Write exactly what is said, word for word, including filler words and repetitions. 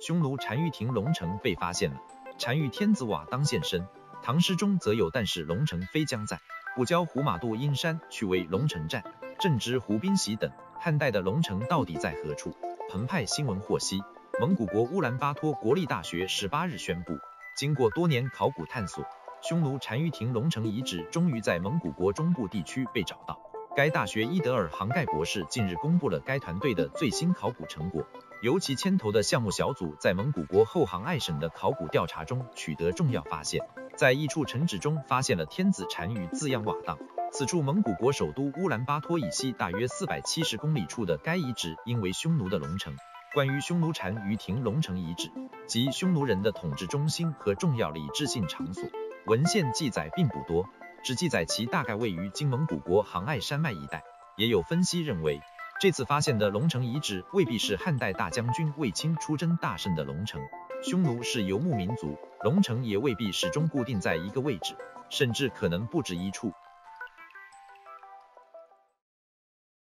匈奴单于庭龙城被发现了，单于天子瓦当现身。唐诗中则有但是龙城非将在，不教胡马度阴山去为龙城战，正值胡宾喜等。汉代的龙城到底在何处？澎湃新闻获悉，蒙古国乌兰巴托国立大学十八日宣布，经过多年考古探索，匈奴单于庭龙城遗址终于在蒙古国中部地区被找到。该大学伊德尔杭盖博士近日公布了该团队的最新考古成果，由其牵头的项目小组在蒙古国后杭爱省的考古调查中取得重要发现，在一处城址中发现了天子单于字样瓦当。此处蒙古国首都乌兰巴托以西大约四百七十公里处的该遗址应为匈奴的龙城。关于匈奴单于庭龙城遗址及匈奴人的统治中心和重要礼制性场所，文献记载并不多，只记载其大概位于今蒙古国杭爱山脉一带。也有分析认为，这次发现的龙城遗址未必是汉代大将军卫青出征大胜的龙城。匈奴是游牧民族，龙城也未必始终固定在一个位置，甚至可能不止一处。